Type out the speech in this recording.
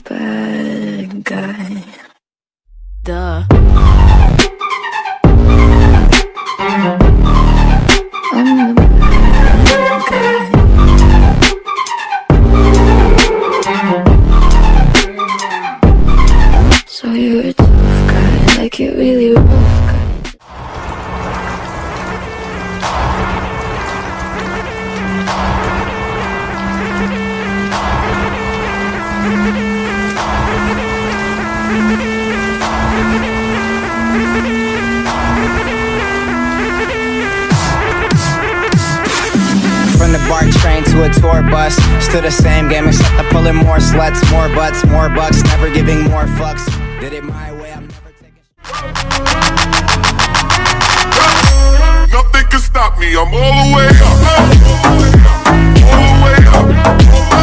bad guy. Duh. I'm the bad guy. So you're a tough guy, like it really rough guy. From the BART train to a tour bus, still the same game except I'm pulling more sluts, more butts, more bucks, never giving more fucks. Did it my way, I'm never taking. Nothing can stop me, I'm all the way up, all the way up, all the way up.